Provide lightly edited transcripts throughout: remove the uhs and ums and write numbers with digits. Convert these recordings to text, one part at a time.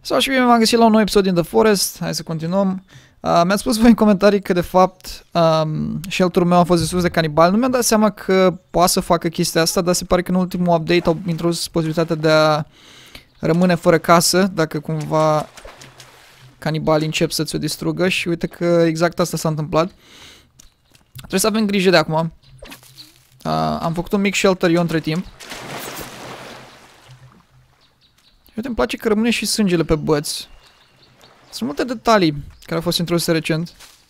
Sau și bine v-am găsit la un nou episod din The Forest. Hai să continuăm. Mi-ați spus voi în comentarii că de fapt shelter-ul meu a fost distrus de canibali. Nu mi-am dat seama că poate să facă chestia asta, dar se pare că în ultimul update au introdus posibilitatea de a rămâne fără casă dacă cumva canibalii încep să ți-o distrugă și uite că exact asta s-a întâmplat. Trebuie să avem grijă de acum. Am făcut un mic shelter eu între timp. Uite, îmi place că rămâne și sângele pe băți. Sunt multe detalii care au fost introduse recent.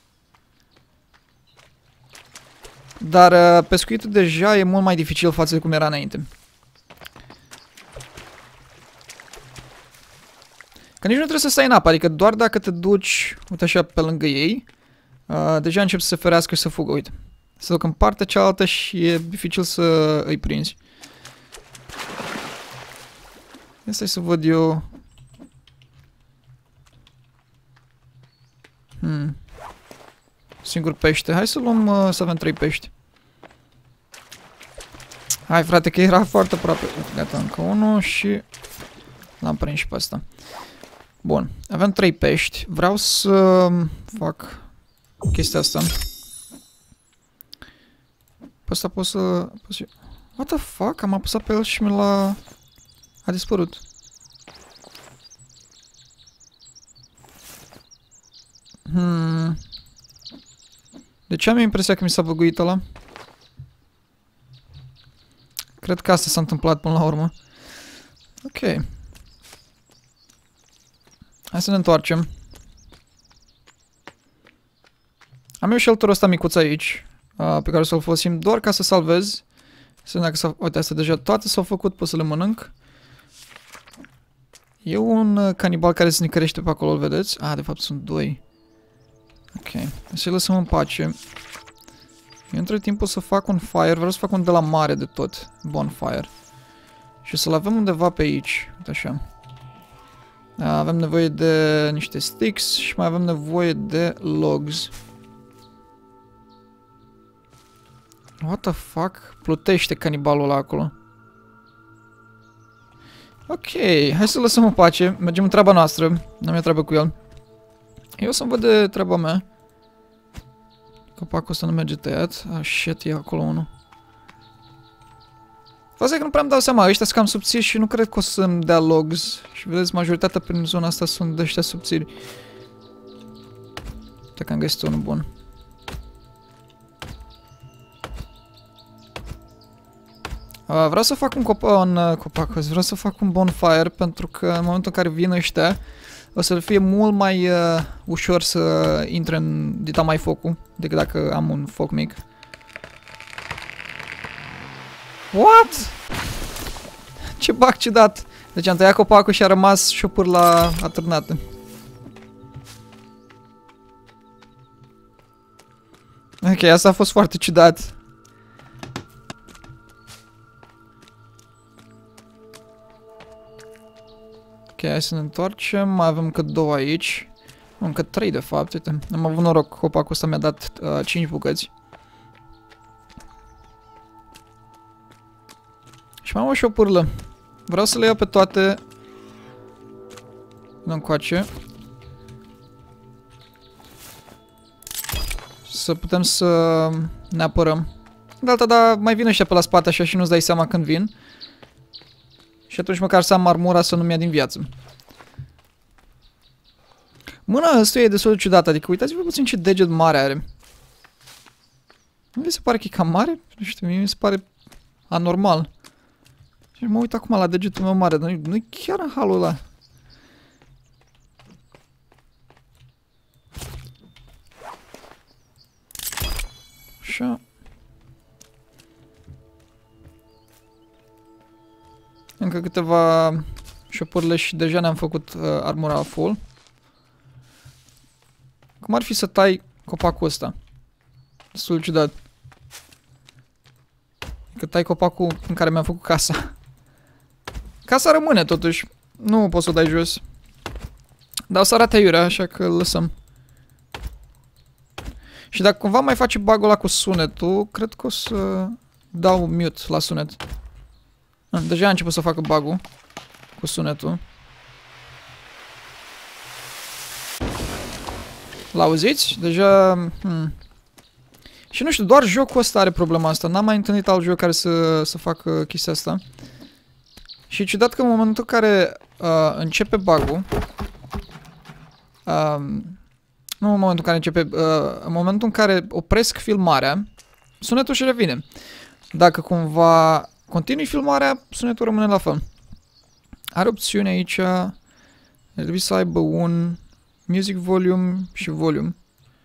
Dar pescuitul deja e mult mai dificil față de cum era înainte. Că nici nu trebuie să stai în apă, adică doar dacă te duci, uite așa, pe lângă ei, deja încep să se ferească și să fugă, uite. Se duc în partea cealaltă și e dificil să îi prinzi. Asta e să văd eu. Singur pește. Hai să luăm, să avem 3 pești. Hai frate, că era foarte aproape. Gata, încă unul și l-am prins și pe asta. Bun, avem 3 pești. Vreau să fac chestia asta. Pe asta pot să... What the fuck? Am apăsat pe el și mi l-a... A dispărut. De ce am impresia că mi s-a băguit ăla? Cred că asta s-a întâmplat până la urmă. Ok. Hai să ne întoarcem. Am eu shelter-ul ăsta micuț aici, pe care să-l folosim doar ca să salvez. Să dacă s-a... Uite, astea deja toate s-au făcut, pot să le mănânc. E un canibal care se nicărește pe acolo, îl vedeți? De fapt sunt 2. Ok, să-i lăsăm în pace. Eu între timp o să fac un fire, vreau să fac un de la mare de tot, bonfire. Și să-l avem undeva pe aici, uite așa. Avem nevoie de niște sticks și mai avem nevoie de logs. What the fuck? Plutește canibalul ăla acolo. Ok, hai să lăsăm în pace, mergem în treaba noastră, n-am eu treabă cu el. Eu o să-mi văd de treaba mea. Copacul ăsta nu merge tăiat. Shit, e acolo unul. Asta e că nu prea îmi dau seama, ăștia sunt cam subțiri și nu cred că o să-mi dea logs. Și vedeți, majoritatea prin zona asta sunt de ăștia subțiri. Uite că am găsit unul bun. Vreau să fac un copac, vreau să fac un bonfire pentru că în momentul în care vin ăștia o să fie mult mai ușor să intre în dita mai focul decât dacă am un foc mic. What? Ce bug ciudat! Deci am tăiat copacul și a rămas șopâr la atârnată. Ok, asta a fost foarte ciudat. Ok, hai să ne întoarcem. Mai avem încă 2 aici. Încă 3 de fapt, uite. Am avut noroc, copacul ăsta mi-a dat 5 bucăți. Și mai am și o pârlă. Vreau să le iau pe toate. Nu încoace. Să putem să ne apărăm. De alta, dar mai vin ăștia pe la spate așa și nu-ți dai seama când vin. Și atunci măcar să am armura să nu-mi ia din viață. Mâna ăsta e destul de ciudată, adică uitați-vă puțin ce deget mare are. Nu vi se pare că e cam mare? Nu știu, mie mi se pare anormal. Și mă uit acum la degetul meu mare, dar nu-i chiar în halul ăla. Așa. Încă câteva șopârle și deja ne-am făcut armura full. Cum ar fi să tai copacul ăsta? Destul de ciudat. Că tai copacul în care mi-am făcut casa. Casa rămâne totuși. Nu poți să o dai jos. Dar o să arate aiurea, așa că îl lăsăm. Și dacă cumva mai face bug-ul ăla cu sunetul, cred că o să dau mute la sunet. Deja a început să facă bug-ul cu sunetul. L-auziți? Deja... Și nu știu, doar jocul ăsta are problema asta. N-am mai întâlnit alt joc care să facă chestia asta. Și e ciudat că în momentul în care începe bug-ul... nu în momentul în care începe... în momentul în care opresc filmarea, sunetul și revine. Dacă cumva continui filmarea, sunetul rămâne la fel. Are opțiune aici... Ar trebui să aibă un music volume și volume.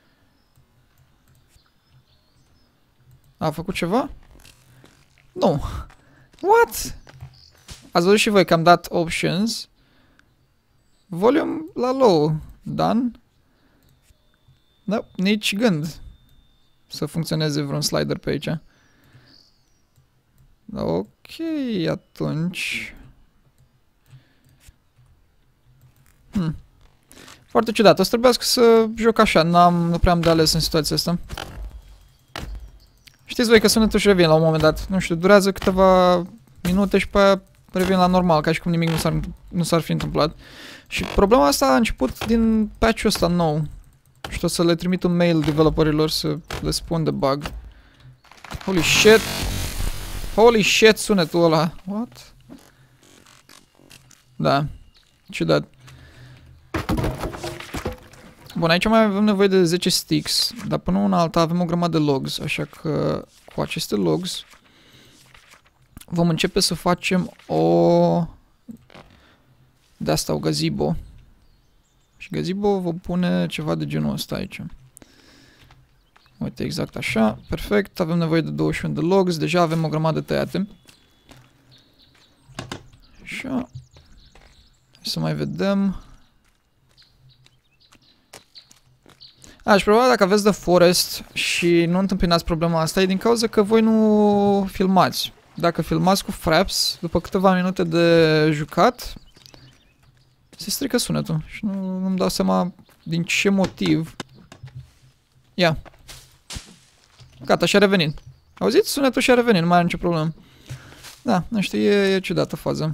A făcut ceva? Nu. What? Ați văzut și voi că am dat options. Volume la low. Done. Da, nici gând să funcționeze vreun slider pe aici. Ok, atunci... Foarte ciudat. O să trebuiască să joc așa. Nu prea am de ales în situația asta. Știți voi că sunetul și revine la un moment dat. Nu știu, durează câteva minute și pe aia revine la normal, ca și cum nimic nu s-ar fi întâmplat. Și problema asta a început din patch-ul ăsta nou. Și o să le trimit un mail developerilor să le spun de bug. Holy shit! Holy shit, sunetul ăla. What? Da. Ciudat. Bun, aici mai avem nevoie de 10 sticks, dar până una alta avem o grămadă de logs, așa că cu aceste logs vom începe să facem de asta, o gazebo. Și gazebo vom pune ceva de genul ăsta aici. Uite, exact așa, perfect, avem nevoie de 21 de logs, deja avem o grămadă tăiate. Așa. Hai să mai vedem. Și probabil dacă aveți The Forest și nu întâmpinați problema asta, e din cauza că voi nu filmați. Dacă filmați cu Fraps, după câteva minute de jucat, se strică sunetul. Și nu-mi dau seama din ce motiv. Ia. Gata, și-a revenit. Auziți? Sunetul și-a revenit, nu mai are nicio problemă. Da, nu știu, e ciudată faza.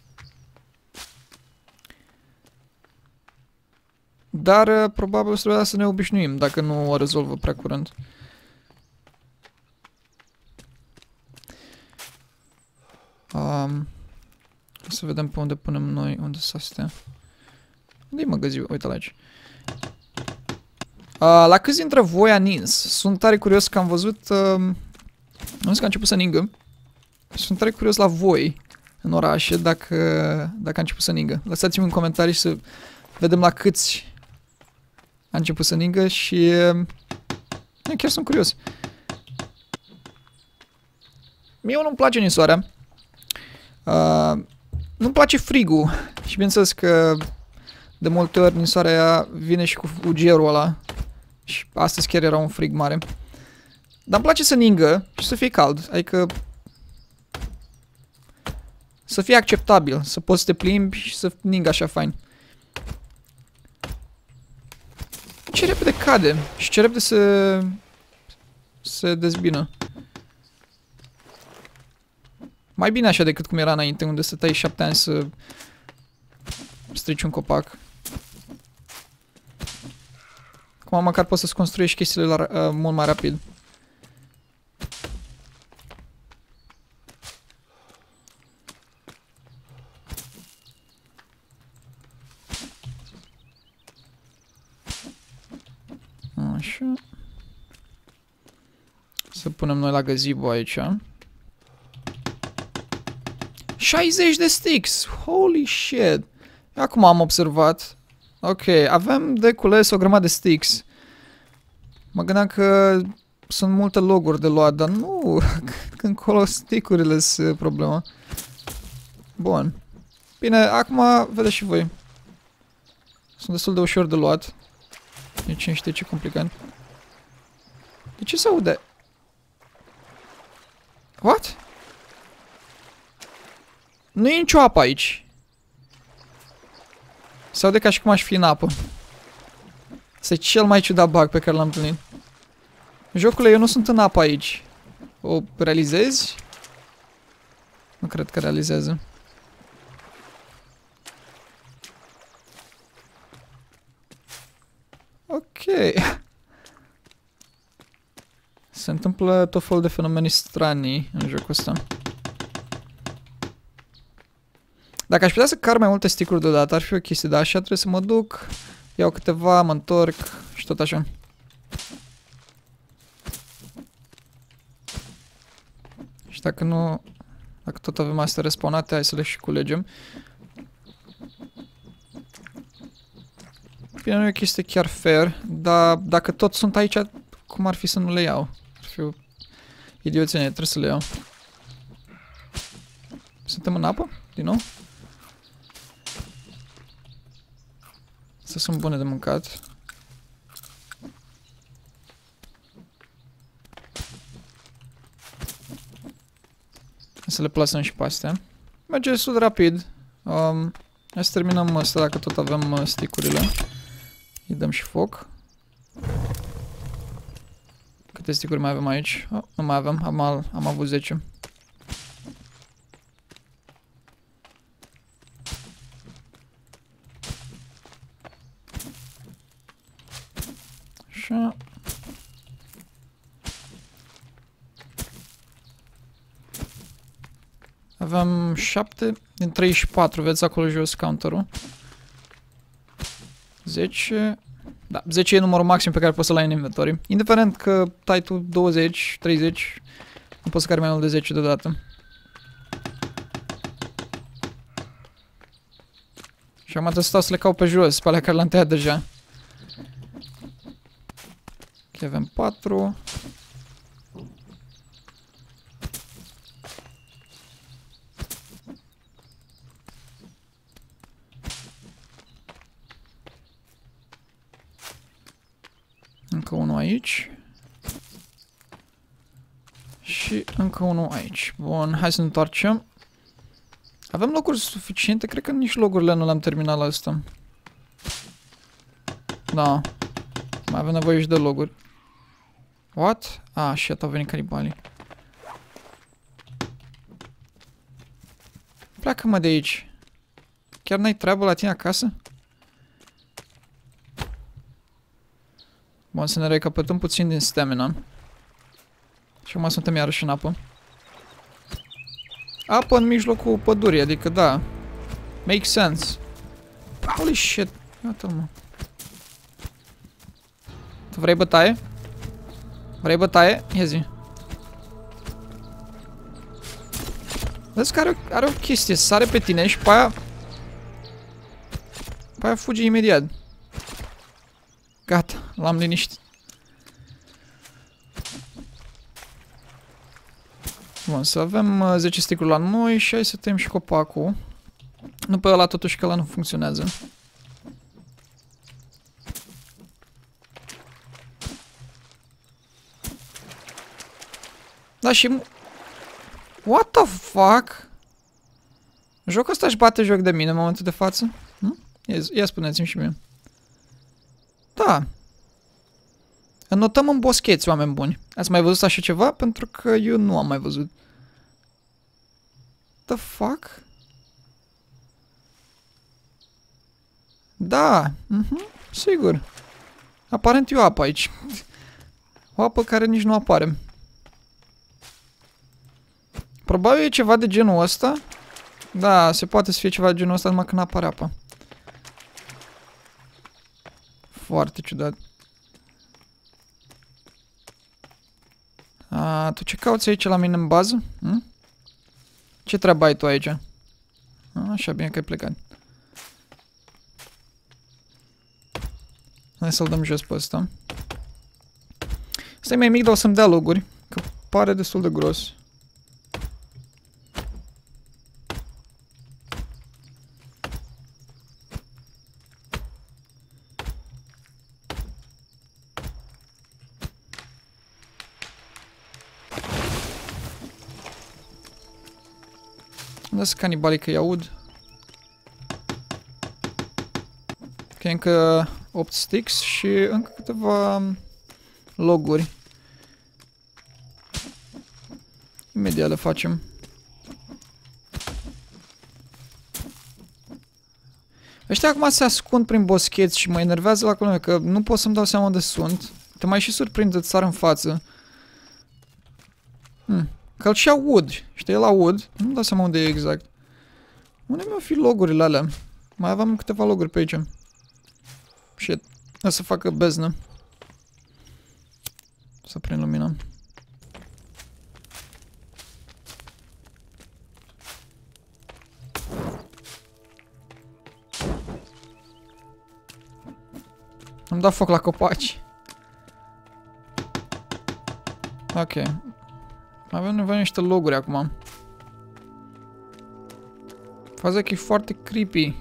Dar probabil o să trebuia să ne obișnuim dacă nu o rezolvă prea curând. Să vedem pe unde punem noi, unde să astea. Unde-i magazin? Uite-l aici. La câți dintre voi a nins? Sunt tare curios că am văzut... am văzut că a început să ningă. Sunt tare curios la voi în orașe dacă a început să ningă. Lăsați-mi în comentarii să vedem la câți a început să ningă și chiar sunt curios. Mie nu-mi place ninsoarea. Nu-mi place frigul. Și bineînțeles că de multe ori ninsoarea vine și cu ugerul ăla. Și astăzi chiar era un frig mare. Dar îmi place să ningă și să fie cald. Adică să fie acceptabil. Să poți să te plimbi și să ningă așa fain. Ce repede cade și ce repede se dezbină. Mai bine așa decât cum era înainte, unde stăteai 7 ani să strici un copac. Acum măcar poți să-ți construiești chestiile mult mai rapid. Așa. Să punem noi la gazebo aici. 60 de sticks! Holy shit! Acum am observat. Ok, avem de cules o grămadă de sticks. Mă gândeam că sunt multe loguri de luat, dar nu, când colo stick-urile sunt problema. Bun. Bine, acum vedeți și voi. Sunt destul de ușor de luat. E cine știe ce complicat. De ce se aude? What? Nu e nicio apă aici. Se aude ca și cum aș fi în apă. Asta e cel mai ciudat bug pe care l-am întâlnit. Jocule, eu nu sunt în apă aici. O realizezi? Nu cred că realizează. Ok. Se întâmplă tot felul de fenomene stranii în jocul ăsta. Dacă aș putea să car mai multe stick-uri deodată, ar fi o chestie, dar așa trebuie să mă duc, iau câteva, mă întorc și tot așa. Și dacă nu... Dacă tot avem astea respawnate, hai să le și culegem. Bine, nu e o chestie chiar fair, dar dacă tot sunt aici, cum ar fi să nu le iau? Ar fi o idioțenie, trebuie să le iau. Suntem în apă? Din nou? Astea sunt bune de mâncat. Să le plasăm și pe astea. Merge destul de rapid. Hai să terminăm asta dacă tot avem stick-urile. Îi dăm și foc. Câte stick-uri mai avem aici? Oh, nu mai avem, am avut 10. Așa. Avem 7 din 34, vedeți acolo jos counterul. 10. Da, 10 e numărul maxim pe care poți să-l ai în inventory. Indiferent că tai tu 20, 30, nu poți să cari mai mult de 10 deodată. Și am atât stau să le caut pe jos, pe alea care le-am tăiat deja. Ok, avem 4. Încă unul aici. Și încă unul aici. Bun, hai să ne întoarcem. Avem locuri suficiente? Cred că nici locurile nu le-am terminat la asta. Da. Mai avem nevoie și de loguri. What? Ah, shit, au venit canibalii. Pleacă-mă de aici. Chiar n-ai treabă la tine acasă? Bun, să ne recapătăm puțin din stamina. Și acum suntem iarăși în apă. Apă în mijlocul pădurii, adică da. Make sense. Holy shit. Iată-l, mă. Tu vrei bătaie? Vrei bătaie? Ia zi. Vezi că are o chestie, sare pe tine și pe aia... Pe aia fuge imediat. Gata, l-am liniștit. Bun, să avem 10 stick-uri la noi și hai să tăiem și copacul. Nu pe ăla totuși, că ăla nu funcționează. Da, și... What the fuck? Jocul ăsta își bate joc de mine în momentul de față? Hm? Ia spuneți-mi și mie. Da. Înotăm în boscheți, oameni buni. Ați mai văzut așa ceva? Pentru că eu nu am mai văzut. The fuck? Da. Sigur. Aparent e o apă aici. O apă care nici nu apare. Probabil e ceva de genul ăsta. Da, se poate să fie ceva de genul ăsta numai când apare apa. Foarte ciudat. Tu ce cauți aici la mine în bază? Hm? Ce treabă ai tu aici? Așa, bine că ai plecat. Hai să-l dăm jos pe ăsta. Ăsta e mai mic, dar o să-mi dea loguri. Că pare destul de gros. Unde sunt canibalii că-i aud? Ok, încă 8 sticks și încă câteva loguri. Imediat le facem. Ăștia acum se ascund prin boscheți și mă enervează la colme, că nu pot să-mi dau seama unde sunt. Te mai și surprinde, îți sar în față. Că îl și aud. Știi, el aud. Nu-mi dau seama unde e exact. Unde mi-au fi logurile alea? Mai aveam câteva loguri pe aici. Shit. O să facă beznă. Să prind lumina. Am dat foc la copaci. Ok. Avem nevoie de niște loguri acum. Faza că e foarte creepy.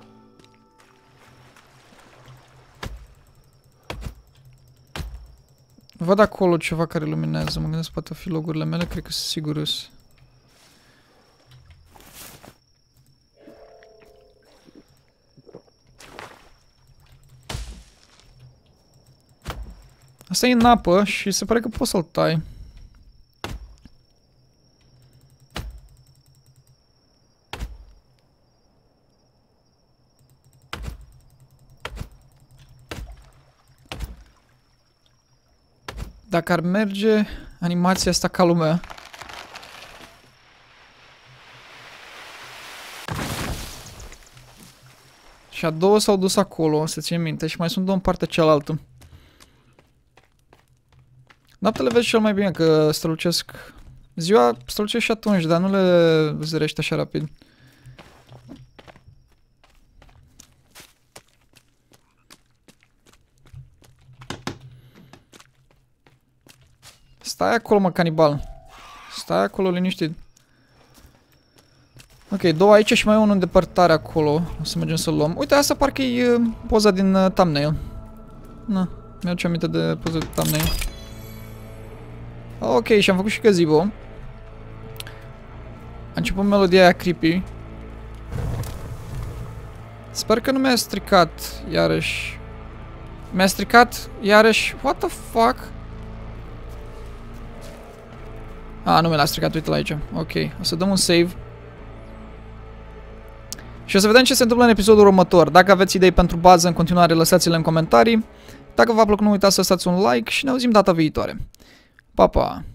Văd acolo ceva care luminează. Mă gândesc poate fi logurile mele. Cred că sunt sigurus. Asta e în apă și se pare că poți să-l tai. Dacă ar merge animația asta ca lumea. Și a doua s-au dus acolo, să țin minte, și mai sunt două în partea cealaltă. Noaptele vezi cel mai bine că strălucesc. Ziua strălucesc și atunci, dar nu le zărești așa rapid. Stai acolo, mă, canibal. Stai acolo liniștit. Ok, două aici și mai unul în depărtare acolo. O să mergem să-l luăm. Uite, asta parcă e poza din thumbnail. Na, mi-aduce aminte de poza de thumbnail. Ok, și am făcut și gazebo. A început melodia aia creepy. Sper că nu mi-a stricat iarăși. Mi-a stricat iarăși. What the fuck? Nu mi l-a stricat, uite la aici. Ok, o să dăm un save. Și o să vedem ce se întâmplă în episodul următor. Dacă aveți idei pentru bază, în continuare lăsați-le în comentarii. Dacă v-a plăcut, nu uitați să lăsați un like și ne auzim data viitoare. Pa, pa!